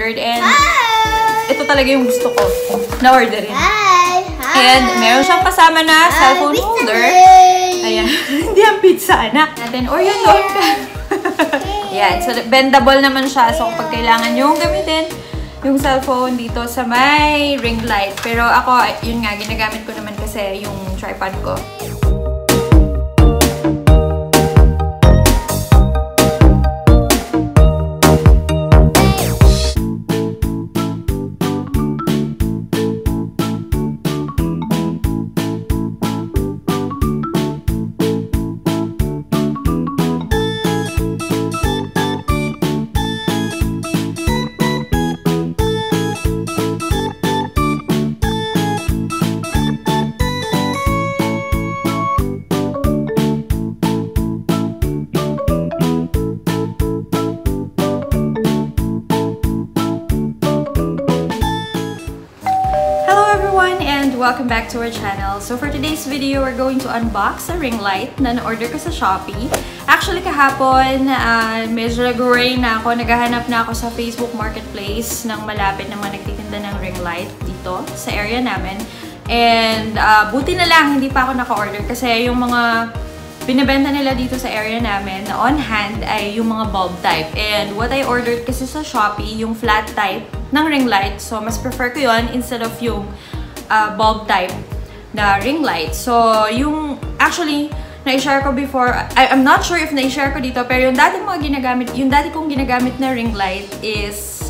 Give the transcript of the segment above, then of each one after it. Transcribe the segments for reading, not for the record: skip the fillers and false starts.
ordered and ito talaga yung gusto ko na orderin. And meron siyang kasama na cellphone holder. Ayan. Hindi ang pizza, anak. Natin, or yun doon. Ayan. So, bendable naman siya. So, kapag kailangan yung gamitin yung cellphone dito sa may ring light. Pero ako, yun nga, ginagamit ko naman kasi yung tripod ko. Welcome back to our channel. So for today's video, we're going to unbox a ring light na na-order ko sa Shopee. Actually, kahapon, medyo nag-worry na ako. Naghahanap na ako sa Facebook Marketplace ng malapit na mga nagtitinda ng ring light dito sa area namin. And buti na lang, hindi pa ako naka-order kasi yung mga binibenta nila dito sa area namin na on hand ay yung mga bulb type. And what I ordered kasi sa Shopee, yung flat type ng ring light. So mas prefer ko yun instead of yung bulb type na ring light. So, yung actually, na-share ko before, I'm not sure if na-share ko dito, pero yung dati kong ginagamit na ring light is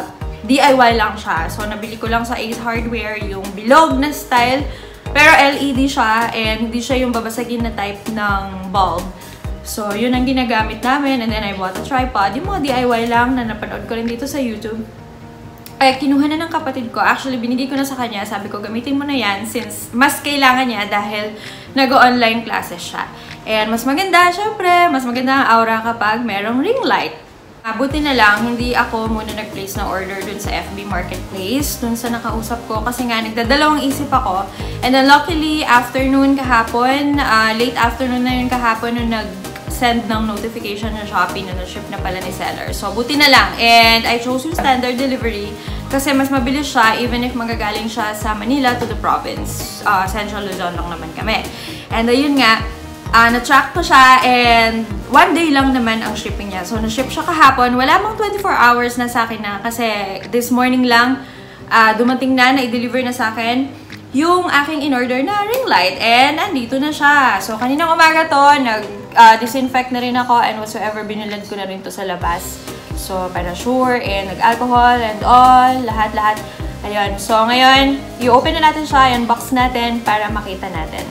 DIY lang siya. So, nabili ko lang sa Ace Hardware yung bilog na style, pero LED siya and hindi siya yung babasagin na type ng bulb. So, yun ang ginagamit namin and then I bought a tripod. Yung mga DIY lang na napanood ko rin dito sa YouTube. Ay, kinuha na ng kapatid ko. Actually, binigay ko na sa kanya. Sabi ko, gamitin mo na yan since mas kailangan niya dahil nag-online classes siya. And mas maganda, syempre, mas maganda ang aura kapag merong ring light. Buti na lang, hindi ako muna nag-place ng order dun sa FB Marketplace, dun sa nakausap ko, kasi nga nagdadalawang isip ako. And then luckily, afternoon kahapon, late afternoon na yun kahapon nung nag-send ng notification ng Shopee na na-ship na pala ni seller. So, buti na lang. And I chose yung standard delivery kasi mas mabilis siya even if magagaling siya sa Manila to the province. Central Luzon lang naman kami. And ayun nga, na-track ko siya and one day lang naman ang shipping niya. So, na-ship siya kahapon. Wala mang 24 hours na sa akin na kasi this morning lang dumating na i-deliver na sa akin yung aking in-order na ring light. And andito na siya. So, kaninang umaga to, nag-disinfect na rin ako and whatsoever, binilad ko na rin to sa labas. So, para sure, and nag-alcohol and all, lahat-lahat. Ayun. So, ngayon, i-open na natin siya, i-unbox natin para makita natin.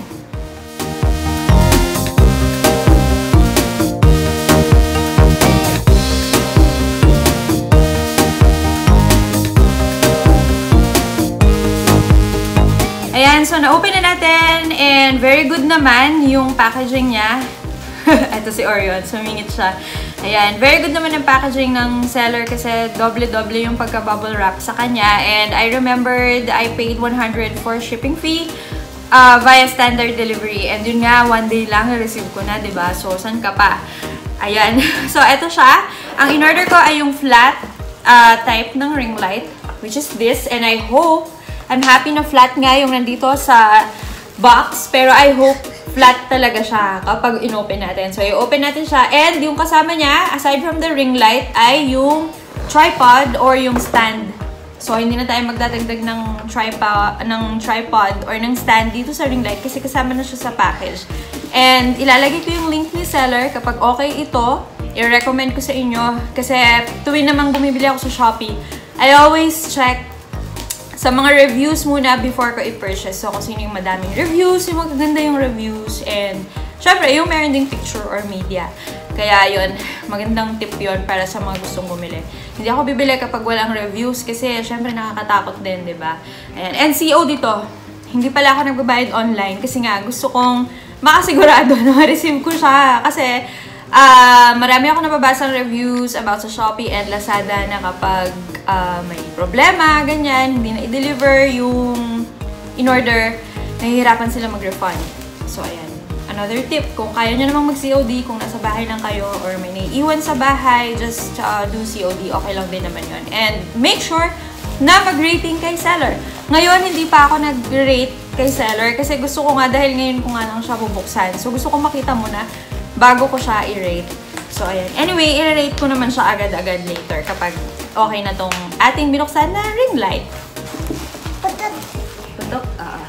Ayan, so na-open na natin and very good naman yung packaging niya. Ito si Orion, sumingit siya. Ayan, very good naman ang packaging ng seller kasi doble-doble yung pagka-bubble wrap sa kanya. And I remembered I paid 100 for shipping fee via standard delivery. And yun nga, one day lang na-receive ko na, diba? So, saan ka pa? Ayan. So, ito siya. Ang in-order ko ay yung flat type ng ring light, which is this. And I hope, I'm happy na flat nga yung nandito sa box. Pero I hope flat talaga siya kapag in-open natin. So, i-open natin siya. And yung kasama niya, aside from the ring light, ay yung tripod or yung stand. So, hindi na tayo magdadagdag ng tripod or ng stand dito sa ring light kasi kasama na siya sa package. And ilalagay ko yung link ni seller kapag okay ito. I-recommend ko sa inyo kasi tuwing namang bumibili ako sa Shopee, I always check sa mga reviews muna before ko i-purchase. So, kung sino yung madaming reviews, yung magaganda yung reviews, and syempre, yung meron ding picture or media. Kaya yun, magandang tip yun para sa mga gustong bumili. Hindi ako bibili kapag walang reviews kasi syempre nakakatakot din, diba? And NCO dito, hindi pala ako nagbabayad online kasi nga gusto kong makasigurado na ma-receive ko siya. Kasi marami ako nababasang reviews about sa Shopee and Lazada na kapag may problema, ganyan, hindi na i-deliver yung in-order, nahihirapan sila mag-refund. So, ayan. another tip, kung kaya nyo namang mag-COD, kung nasa bahay lang kayo or may naiiwan sa bahay, just do COD. Okay lang din naman yun. And make sure na mag-rating kay seller. Ngayon, hindi pa ako nag-rate kay seller kasi gusto ko nga, dahil ngayon ko nga lang siya bubuksan. So, gusto ko makita muna bago ko siya i-rate. So, ayan. Anyway, i-rate ko naman siya agad-agad later kapag okay na tong ating binuksan na ring light. Putok.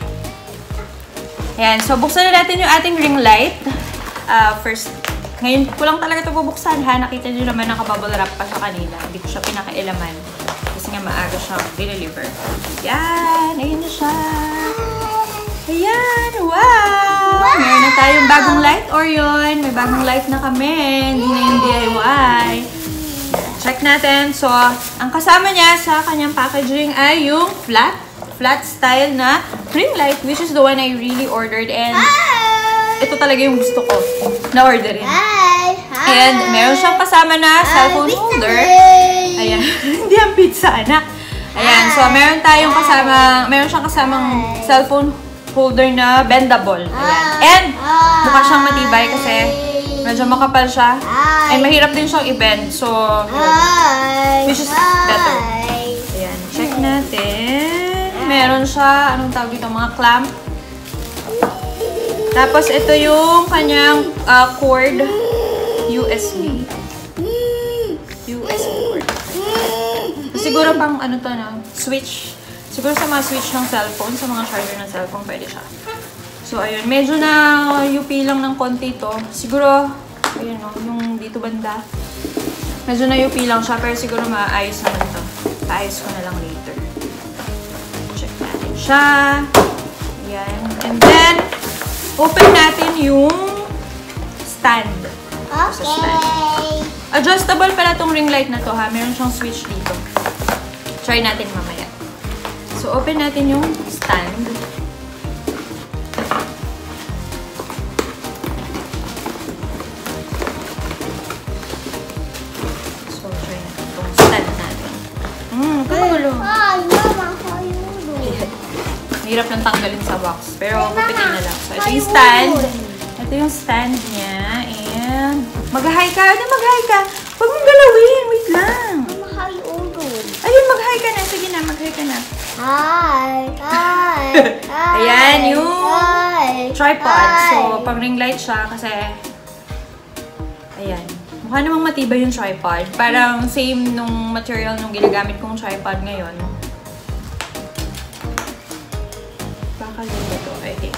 Ayan. So, buksan na natin yung ating ring light. First, ngayon ko lang talaga ito bubuksan ha. Nakita nyo naman nakabubble wrap pa siya kanina. Hindi ko siya pinakailaman. Kasi nga maaga siyang deliver. Ayan. Ayan na siya. Ayan. Wow! Meron na tayong bagong light, Orion. May bagong light na kami. Hindi na yung DIY. Check natin. So, ang kasama niya sa kanyang packaging ay yung flat style na ring light, which is the one I really ordered. And ito talaga yung gusto ko na orderin. And meron siyang kasama na cellphone holder. Ayan. Hindi ang pizza, anak. Ayan. So, meron siyang kasamang cellphone holder na bendable. Ayan. And mukha siyang matibay kasi medyo makapal siya. And mahirap din siyang i-bend. So, which is better. Ayan. Check natin. Meron siya, anong tawag dito? Mga clamp. Tapos, ito yung kanyang cord. USB cord. Siguro pang ano to na, switch. Siguro sa mga switch ng cellphone, sa mga charger ng cellphone, pwede siya. So, ayun. Medyo na UP lang ng konti to. Siguro, ayun o, yung dito banda. Medyo na UP lang siya, pero siguro maayos naman to. Paayos ko na lang later. Check natin siya. Ayan. And then, open natin yung stand. Okay. Adjustable pala tong ring light na to ha. Meron siyang switch dito. Try natin mamaya. So, open natin yung stand. So, try natin itong stand natin. Kagulo. Ay, mama, hayulo. Mahirap nang tanggalin sa box. Pero, gupitin na lang. So, ito yung stand. Ito yung stand niya. And, mag-hi ka. Ano mag-hi ka? Huwag mong galawin. Wait lang. Mama, hayulo. Ayun, mag-hi ka na. Sige na, mag-hi ka na. Hi. Ayan, yung tripod. So, pang ring light siya kasi, ayan. Mukha namang matibay yung tripod. Parang same nung material nung ginagamit kong tripod ngayon. Bakal ba to? I think.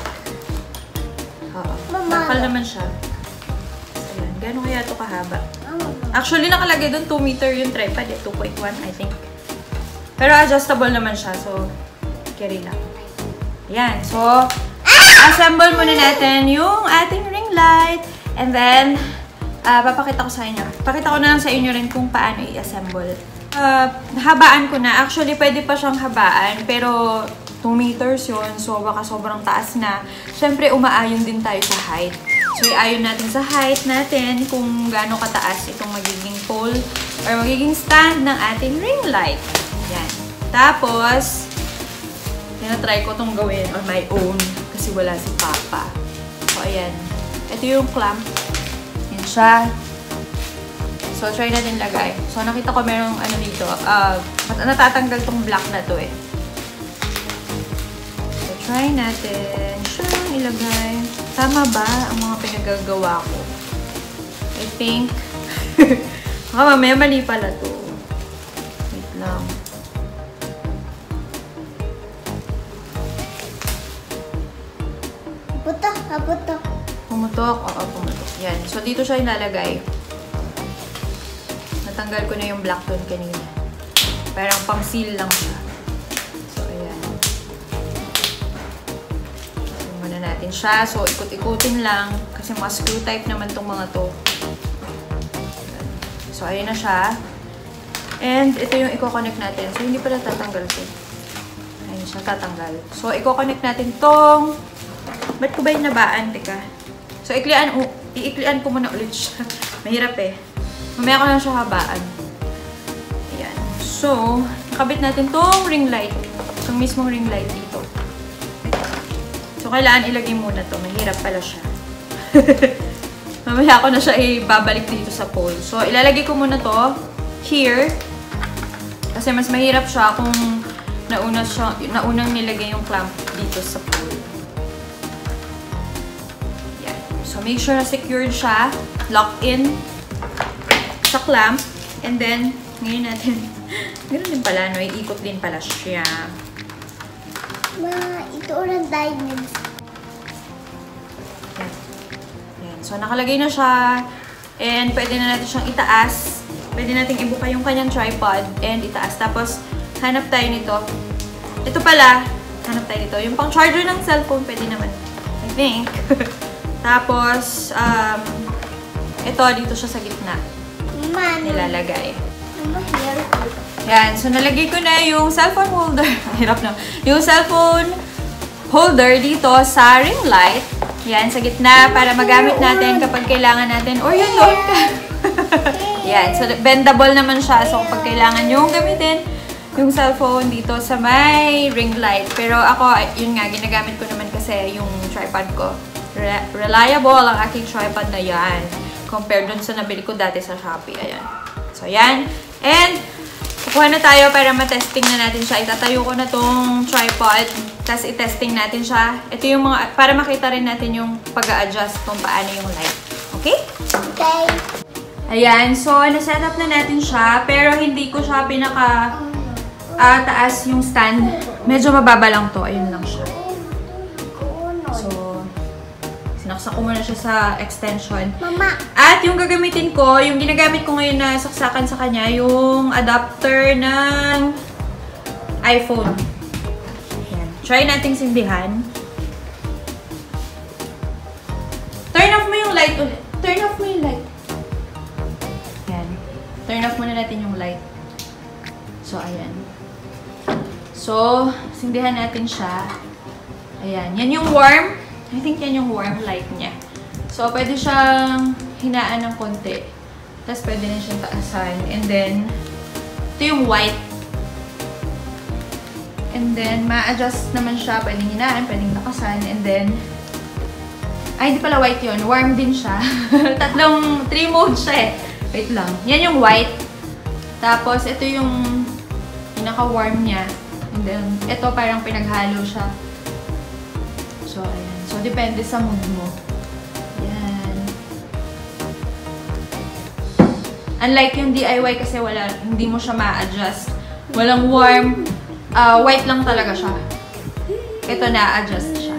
Bakal naman siya. Ayan. Gano'n kaya ito kahaba? Actually, nakalagay doon 2 meter yung tripod. 2.1, I think. Pero adjustable naman siya. So, carry lang. Ayan. So, assemble muna natin yung ating ring light. And then, papakita ko sa inyo. Pakita ko na lang sa inyo rin kung paano i-assemble. Habaan ko na. Actually, pwede pa siyang habaan. Pero, 2 meters yun. So, baka sobrang taas na. Siyempre, umaayon din tayo sa height. So, i-ayon natin sa height natin kung gaano kataas itong magiging pole or magiging stand ng ating ring light. Yan. Tapos, tinatry ko itong gawin on my own kasi wala si Papa. So, ayan. Ito yung clamp. Yan siya. So, try natin lagay. So, nakita ko merong ano dito. Natatanggal tong black na to eh. So, try natin siyang ilagay. Tama ba ang mga pinagagawa ko? I think. Baka mamaya mali pala to. Wait lang. Putok. Pumutok? Oo, pumutok. Yan. So, dito siya ilalagay. Natanggal ko na yung black tone kanina. Parang pang-seal lang siya. So, ayan. Muna natin siya. So, ikot-ikutin lang. Kasi mga screw type naman tong mga to. Ayan. So, ayan na siya. And, ito yung i-connect natin. So, hindi pala tatanggal ito. Ayan siya, tatanggal. So, i-connect natin tong... Ba't ko ba yung nabaan? Teka. So, iiklian ko muna ulit siya. Mahirap eh. Mamaya ko lang siya habaan. Ayan. So, nakabit natin tong ring light. Itong mismong ring light dito. So, kailangan ilagay muna to. Mahirap pala siya. Mamaya ko na siya ibabalik dito sa pole. So, ilalagay ko muna to here. Kasi mas mahirap siya kung naunang nilagay yung clamp dito sa pole. Yan. So, make sure na secured siya. Lock in sa clamp. And then, ngayon natin, ganoon din pala, no? Iikot din pala siya. Ito orang diamonds. Yan. Yan. So, nakalagay na siya. And, pwede na natin siyang itaas. Pwede natin ibuka yung kanyang tripod and itaas. Tapos, hanap tayo nito. Ito pala, hanap tayo nito. Yung pang charger ng cellphone, pwede naman. I think. Tapos, ito, dito siya sa gitna. Nilalagay. Yan. So, nalagay ko na yung cellphone holder. Hirap na. Yung cellphone holder dito sa ring light. Yan, sa gitna para magamit natin kapag kailangan natin. Or yun, doon ka. Yan. So, bendable naman siya. So, kapag kailangan yung gamitin yung cellphone dito sa may ring light. Pero ako, yun nga, ginagamit ko naman kasi yung tripod ko. Reliable ang aking tripod na yan. Compared dun sa nabili ko dati sa Shopee. Ayan. So, yan. And, kukuha na tayo para matesting na natin siya. Itatayo ko na tong tripod. Tapos, itesting natin siya. Ito yung mga, para makita rin natin yung pag-a-adjust kung paano yung light. Okay? Okay. Ayan. So, naset up na natin siya. Pero, hindi ko siya taas yung stand. Medyo mababa lang to. Ayun lang siya. So, sinaksak ko muna siya sa extension. Mama. At yung gagamitin ko, yung ginagamit ko ngayon na saksakan sa kanya, yung adapter ng iPhone. Ayan. Try nating sindihan. Turn off mo yung light ulit. Turn off mo yung light. Ayan. Turn off muna natin yung light. So, ayan. So, sindihan natin siya. Ayan. Yan yung warm. I think yan yung warm light niya. So, pwede siyang hinaan ng konti. Tapos, pwede na siyang taasan. And then, ito yung white. And then, ma-adjust naman siya. Pwedeng hinaan, pwedeng takasan. And then, ay, hindi pala white yun. Warm din siya. 3 modes siya eh. Wait lang. Yan yung white. Tapos, ito yung pinaka-warm niya. And then, ito parang pinaghalo siya. So, ayan. So, depende sa mood mo. Yan. Unlike yung DIY kasi hindi mo siya ma-adjust. Walang warm. White lang talaga siya. Ito na-adjust siya.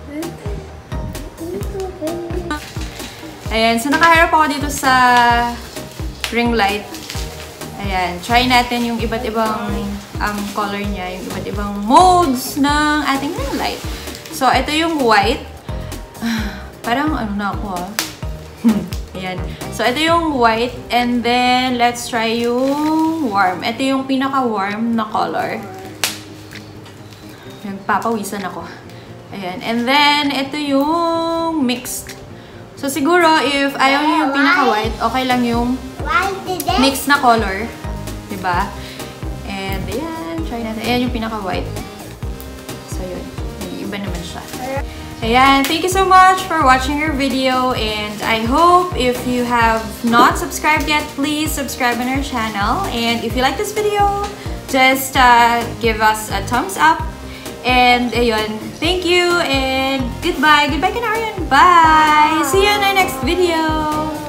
Ayan. So, nakaharap ako dito sa ring light. Ayan. Try natin yung iba't ibang color niya. Yung iba't ibang modes ng ating ring light. So, ito yung white. Parang ano na ako Ayan. So, ito yung white. And then, let's try yung warm. Ito yung pinaka-warm na color. Nagpapawisan ako. Ayan. And then, ito yung mixed. So, siguro, if ayaw niyo yung pinaka-white, okay lang yung mixed na color. Diba? And, ayan. Try natin. Ayan yung pinaka-white. So, yun. Iba naman siya. Ayan. Thank you so much for watching our video. And I hope if you have not subscribed yet, please subscribe on our channel. And if you like this video, just give us a thumbs up. And, ayun. Thank you and goodbye. Goodbye ka na, Arian. Bye! See you in our next video!